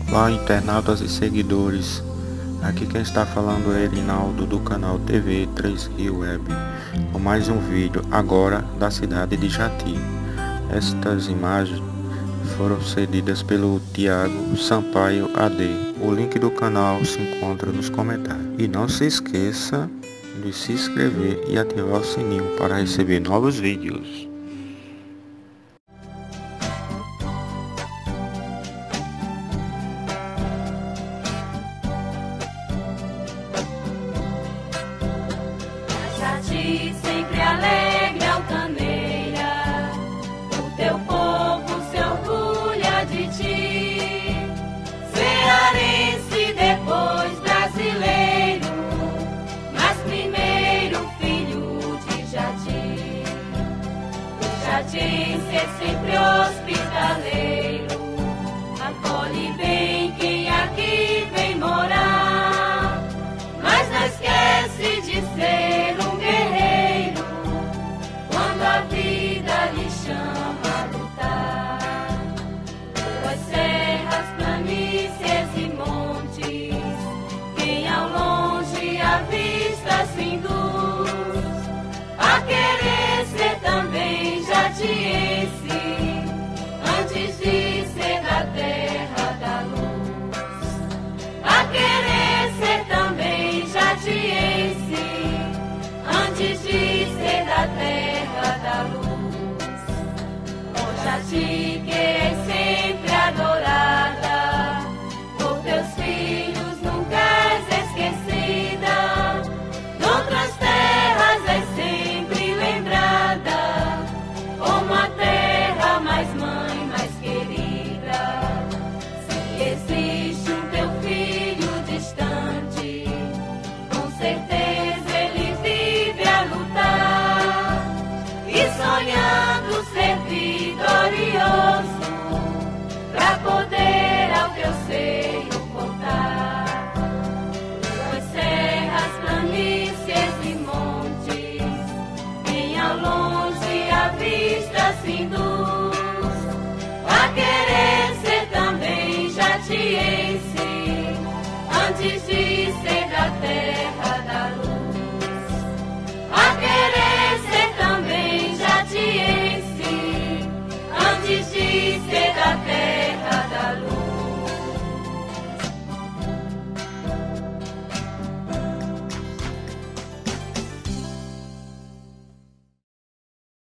Olá, internautas e seguidores. Aqui quem está falando é Erinaldo do canal TV 3 Rio Web, com mais um vídeo agora da cidade de Jati. Estas imagens foram cedidas pelo Thiago Sampaio AD. O link do canal se encontra nos comentários. E não se esqueça de se inscrever e ativar o sininho para receber novos vídeos. Jati sempre alegre, altaneira, o teu povo se orgulha de ti. Cearense, depois brasileiro, mas primeiro filho de Jati. O jatense é sempre hospitaleiro, acolhe bem quem aqui vem morar, mas não esquece de ser um guerreiro quando a vida lhe chama a lutar. Tuas serras, planícies e montes, quem ao longe a vista se induz a querer ser também jatiense, antes de ser da terra da luz. A querer ser também jatiense, antes de ser da terra da luz. Ó Jati, que és